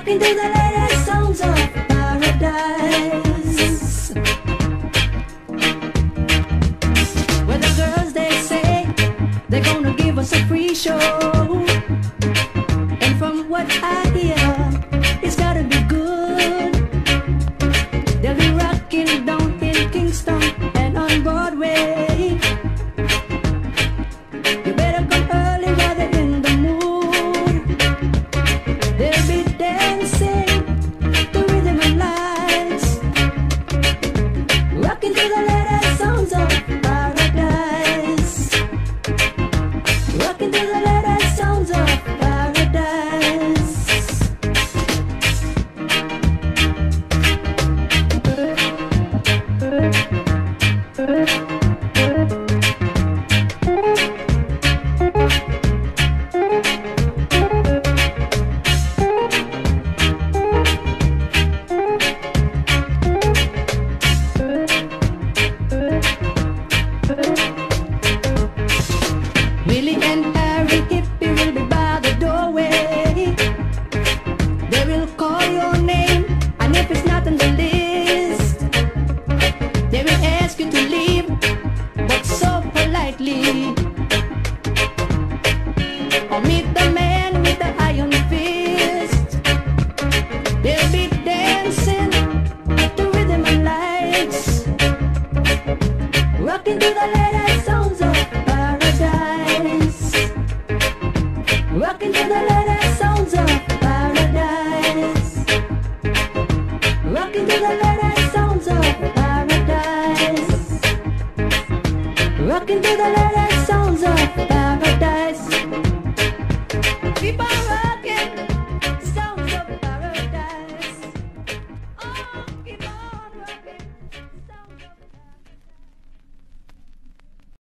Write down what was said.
Rocking to the latest sounds of paradise. Where the girls they say they're gonna give us a free show, and from what I hear, it's gotta be good. They'll be rocking down in Kingston and on Broadway. You better come early while they're in the mood. They'll be dancing to rhythm and lights, rocking to the latest sounds of paradise. Rocking to the latest sounds of paradise. Willie and Harry Hippie will be by the doorway. They will call your name, and if it's not on the list, they will ask you to leave, but so politely. Or meet the man with the iron fist. They'll be dancing to rhythm and lights, rocking to the latest sounds of paradise. Rocking to the latest sounds of